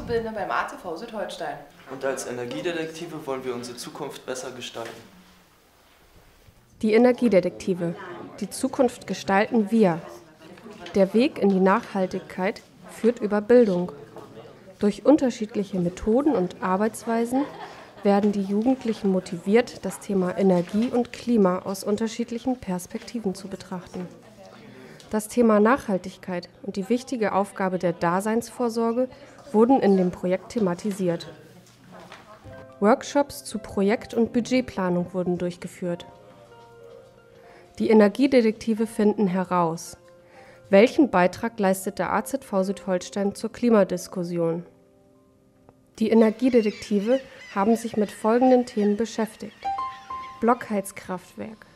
Auszubildende beim ACV Südholstein. Und als Energiedetektive wollen wir unsere Zukunft besser gestalten. Die Energiedetektive. Die Zukunft gestalten wir. Der Weg in die Nachhaltigkeit führt über Bildung. Durch unterschiedliche Methoden und Arbeitsweisen werden die Jugendlichen motiviert, das Thema Energie und Klima aus unterschiedlichen Perspektiven zu betrachten. Das Thema Nachhaltigkeit und die wichtige Aufgabe der Daseinsvorsorge wurden in dem Projekt thematisiert. Workshops zu Projekt- und Budgetplanung wurden durchgeführt. Die Energiedetektive finden heraus: Welchen Beitrag leistet der AZV Südholstein zur Klimadiskussion? Die Energiedetektive haben sich mit folgenden Themen beschäftigt: Blockheizkraftwerk.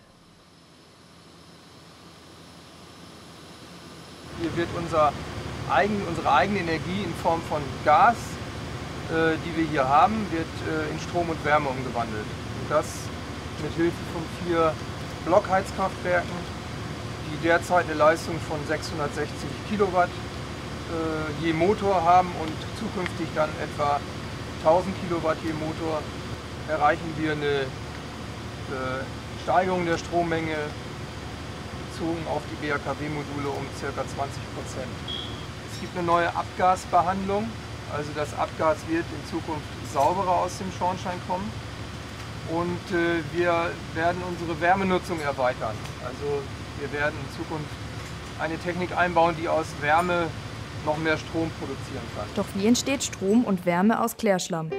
Hier wird unsere eigene Energie in Form von Gas, die wir hier haben, wird in Strom und Wärme umgewandelt. Und das mit Hilfe von 4 Blockheizkraftwerken, die derzeit eine Leistung von 660 Kilowatt je Motor haben und zukünftig dann etwa 1000 Kilowatt je Motor, erreichen wir eine Steigerung der Strommenge bezogen auf die BHKW-Module um ca. 20%. Es gibt eine neue Abgasbehandlung, also das Abgas wird in Zukunft sauberer aus dem Schornstein kommen. Und wir werden unsere Wärmenutzung erweitern. Also wir werden in Zukunft eine Technik einbauen, die aus Wärme noch mehr Strom produzieren kann. Doch wie entsteht Strom und Wärme aus Klärschlamm?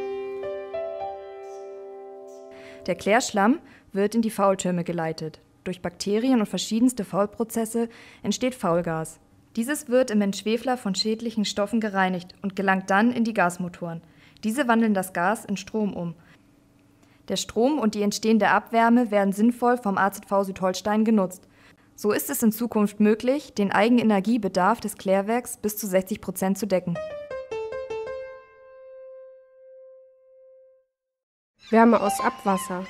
Der Klärschlamm wird in die Faultürme geleitet. Durch Bakterien und verschiedenste Faulprozesse entsteht Faulgas. Dieses wird im Entschwefler von schädlichen Stoffen gereinigt und gelangt dann in die Gasmotoren. Diese wandeln das Gas in Strom um. Der Strom und die entstehende Abwärme werden sinnvoll vom AZV Südholstein genutzt. So ist es in Zukunft möglich, den Eigenenergiebedarf des Klärwerks bis zu 60% zu decken. Wärme aus Abwasser.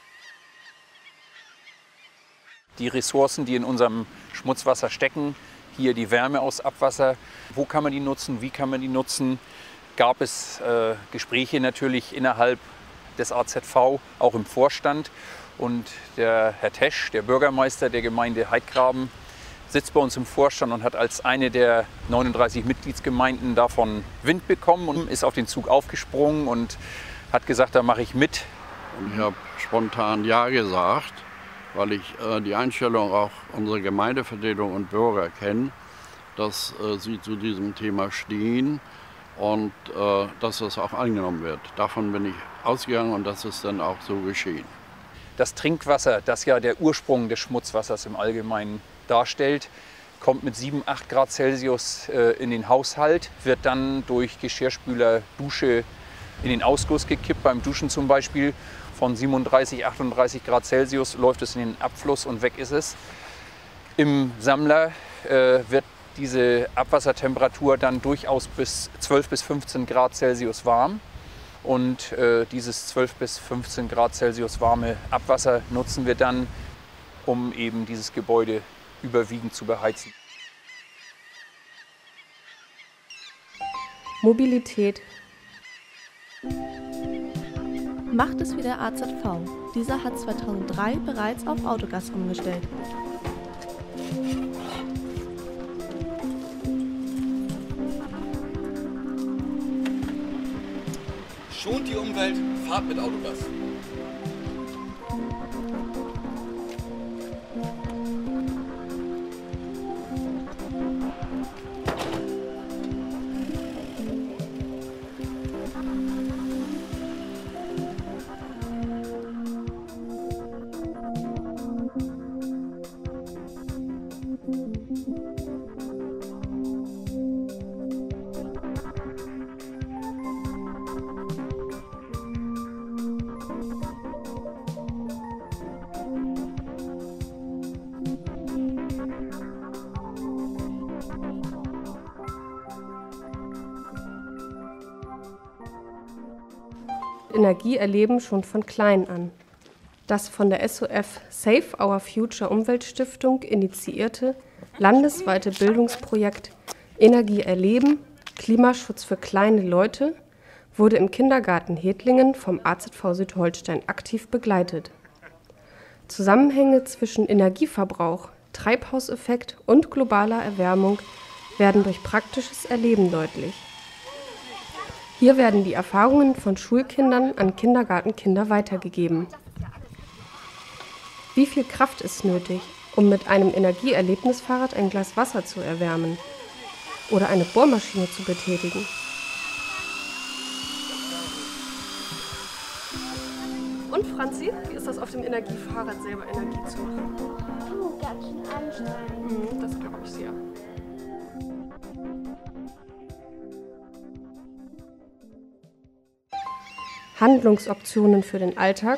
Die Ressourcen, die in unserem Schmutzwasser stecken, hier die Wärme aus Abwasser, wo kann man die nutzen, wie kann man die nutzen, gab es Gespräche natürlich innerhalb des AZV, auch im Vorstand. Und der Herr Tesch, der Bürgermeister der Gemeinde Heidgraben, sitzt bei uns im Vorstand und hat als eine der 39 Mitgliedsgemeinden davon Wind bekommen und ist auf den Zug aufgesprungen und hat gesagt, da mache ich mit. Und ich habe spontan Ja gesagt, weil ich die Einstellung auch unserer Gemeindevertretung und Bürger kenne, dass sie zu diesem Thema stehen und dass das auch angenommen wird. Davon bin ich ausgegangen und das ist dann auch so geschehen. Das Trinkwasser, das ja der Ursprung des Schmutzwassers im Allgemeinen darstellt, kommt mit 7, 8 Grad Celsius in den Haushalt, wird dann durch Geschirrspüler, Dusche in den Ausguss gekippt. Beim Duschen zum Beispiel von 37, 38 Grad Celsius läuft es in den Abfluss und weg ist es. Im Sammler wird diese Abwassertemperatur dann durchaus bis 12 bis 15 Grad Celsius warm. Und dieses 12 bis 15 Grad Celsius warme Abwasser nutzen wir dann, um eben dieses Gebäude überwiegend zu beheizen. Mobilität. Macht es wie der AZV. Dieser hat 2003 bereits auf Autogas umgestellt. Schont die Umwelt, fahrt mit Autogas. Energie erleben schon von klein an. Das von der SOF Save Our Future Umweltstiftung initiierte landesweite Bildungsprojekt Energie erleben Klimaschutz für kleine Leute wurde im Kindergarten Hedlingen vom AZV Südholstein aktiv begleitet. Zusammenhänge zwischen Energieverbrauch, Treibhauseffekt und globaler Erwärmung werden durch praktisches Erleben deutlich. Hier werden die Erfahrungen von Schulkindern an Kindergartenkinder weitergegeben. Wie viel Kraft ist nötig, um mit einem Energieerlebnisfahrrad ein Glas Wasser zu erwärmen oder eine Bohrmaschine zu betätigen? Und Franzi, wie ist das auf dem Energiefahrrad selber Energie zu machen? Ganz schön anstrengend. Das glaube ich sehr. Handlungsoptionen für den Alltag.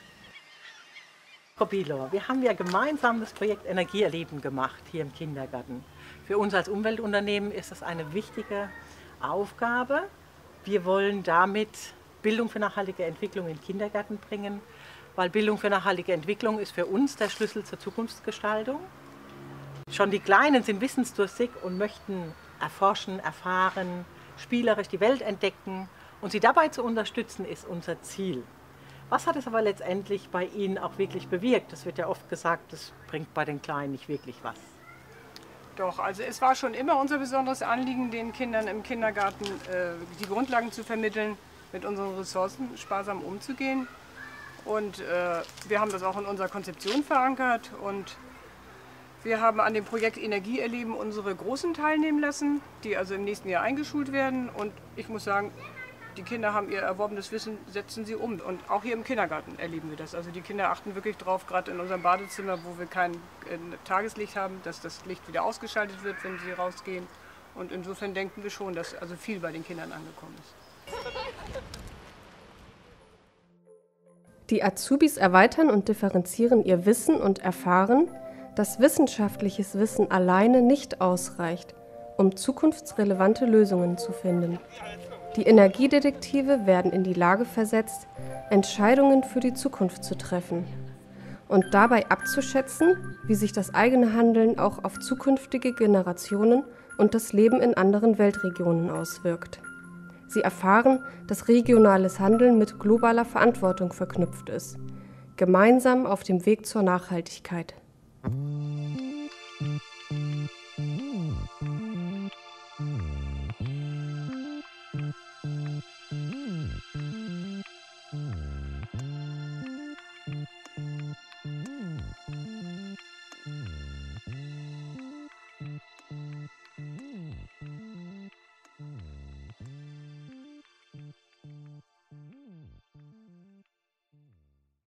Frau Bielor, wir haben ja gemeinsam das Projekt Energieerleben gemacht hier im Kindergarten. Für uns als Umweltunternehmen ist das eine wichtige Aufgabe. Wir wollen damit Bildung für nachhaltige Entwicklung in den Kindergarten bringen, weil Bildung für nachhaltige Entwicklung ist für uns der Schlüssel zur Zukunftsgestaltung. Schon die Kleinen sind wissensdurstig und möchten erforschen, erfahren, spielerisch die Welt entdecken. Und sie dabei zu unterstützen, ist unser Ziel. Was hat es aber letztendlich bei Ihnen auch wirklich bewirkt? Es wird ja oft gesagt, das bringt bei den Kleinen nicht wirklich was. Doch, also es war schon immer unser besonderes Anliegen, den Kindern im Kindergarten die Grundlagen zu vermitteln, mit unseren Ressourcen sparsam umzugehen. Und wir haben das auch in unserer Konzeption verankert. Und wir haben an dem Projekt Energieerleben unsere Großen teilnehmen lassen, die also im nächsten Jahr eingeschult werden. Und ich muss sagen, die Kinder haben ihr erworbenes Wissen, setzen sie um. Und auch hier im Kindergarten erleben wir das. Also die Kinder achten wirklich drauf, gerade in unserem Badezimmer, wo wir kein Tageslicht haben, dass das Licht wieder ausgeschaltet wird, wenn sie rausgehen. Und insofern denken wir schon, dass also viel bei den Kindern angekommen ist. Die Azubis erweitern und differenzieren ihr Wissen und erfahren, dass wissenschaftliches Wissen alleine nicht ausreicht, um zukunftsrelevante Lösungen zu finden. Die Energiedetektive werden in die Lage versetzt, Entscheidungen für die Zukunft zu treffen und dabei abzuschätzen, wie sich das eigene Handeln auch auf zukünftige Generationen und das Leben in anderen Weltregionen auswirkt. Sie erfahren, dass regionales Handeln mit globaler Verantwortung verknüpft ist, gemeinsam auf dem Weg zur Nachhaltigkeit.